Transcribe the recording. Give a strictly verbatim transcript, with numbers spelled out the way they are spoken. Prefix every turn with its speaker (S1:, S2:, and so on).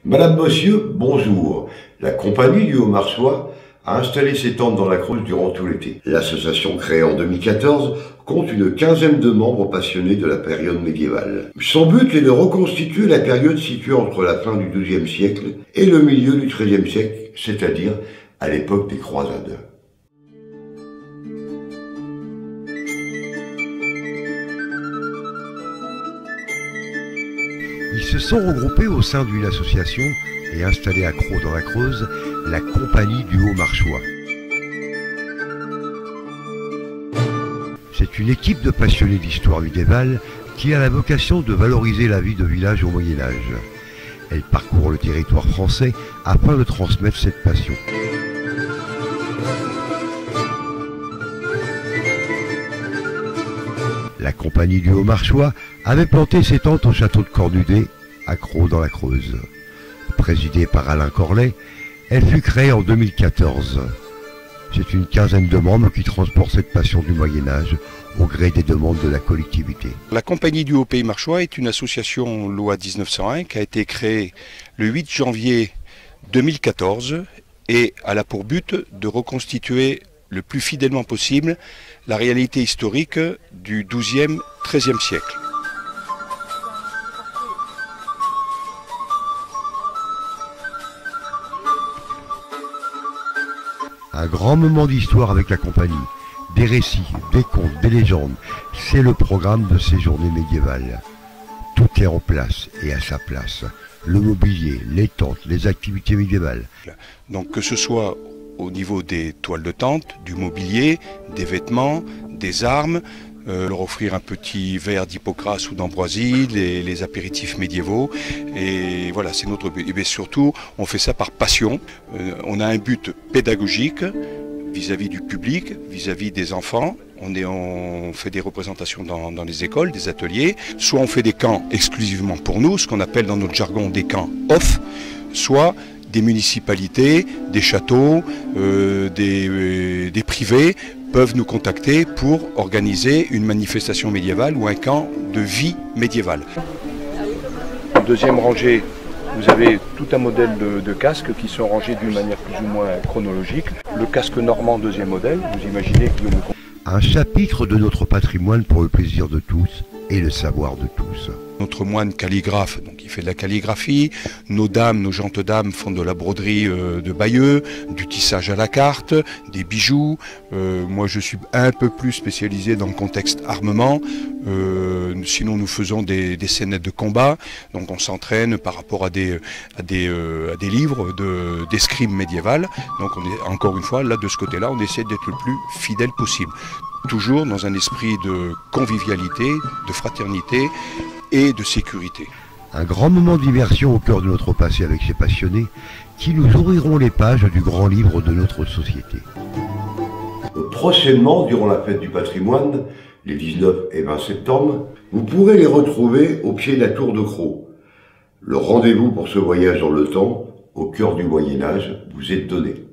S1: Madame, Monsieur, bonjour. La compagnie du Haut-Marchois a installé ses tentes dans la Creuse durant tout l'été. L'association, créée en deux mille quatorze, compte une quinzaine de membres passionnés de la période médiévale. Son but est de reconstituer la période située entre la fin du douzième siècle et le milieu du treizième siècle, c'est-à-dire à l'époque des croisades.
S2: Ils se sont regroupés au sein d'une association et installés à Crau dans la Creuse, la Compagnie du Haut-Marchois. C'est une équipe de passionnés d'histoire médiévale qui a la vocation de valoriser la vie de village au Moyen-Âge. Elle parcourt le territoire français afin de transmettre cette passion. La Compagnie du Haut-Marchois avait planté ses tentes au château de Cornudet, à Crau dans la Creuse. Présidée par Alain Corlet, elle fut créée en deux mille quatorze. C'est une quinzaine de membres qui transportent cette passion du Moyen-Âge au gré des demandes de la collectivité.
S3: La Compagnie du Haut-Pays-Marchois est une association loi dix-neuf cent un qui a été créée le huit janvier deux mille quatorze et elle a pour but de reconstituer le plus fidèlement possible la réalité historique du douzième treizième siècle.
S2: Un grand moment d'histoire avec la compagnie, des récits, des contes, des légendes, c'est le programme de ces journées médiévales. Tout est en place et à sa place. Le mobilier, les tentes, les activités médiévales.
S3: Donc que ce soit au niveau des toiles de tente, du mobilier, des vêtements, des armes, euh, leur offrir un petit verre d'Hippocrate ou d'ambroisie, les, les apéritifs médiévaux, et voilà, c'est notre but. Et bien surtout, on fait ça par passion. Euh, on a un but pédagogique vis-à-vis du public, vis-à-vis des enfants. On, est, on fait des représentations dans, dans les écoles, des ateliers. Soit on fait des camps exclusivement pour nous, ce qu'on appelle dans notre jargon des camps off, soit des municipalités, des châteaux, euh, des, euh, des privés peuvent nous contacter pour organiser une manifestation médiévale ou un camp de vie médiévale.
S4: En deuxième rangée, vous avez tout un modèle de, de casques qui sont rangés d'une manière plus ou moins chronologique. Le casque normand, deuxième modèle, vous imaginez Guillaume.
S2: Un chapitre de notre patrimoine pour le plaisir de tous et le savoir de tous.
S3: Notre moine calligraphe, donc il fait de la calligraphie. Nos dames, nos gentes dames font de la broderie euh, de Bayeux, du tissage à la carte, des bijoux. Euh, moi, je suis un peu plus spécialisé dans le contexte armement. Euh, sinon, nous faisons des, des scénettes de combat. Donc, on s'entraîne par rapport à des, à des, euh, à des livres de, d'escrime médiévale. Donc, on est encore une fois là de ce côté-là, on essaie d'être le plus fidèle possible. Toujours dans un esprit de convivialité, de fraternité et de sécurité.
S2: Un grand moment d'immersion au cœur de notre passé avec ces passionnés qui nous ouvriront les pages du grand livre de notre société.
S1: Prochainement, durant la fête du patrimoine, les dix-neuf et vingt septembre, vous pourrez les retrouver au pied de la tour de Crau. Le rendez-vous pour ce voyage dans le temps, au cœur du Moyen-Âge, vous est donné.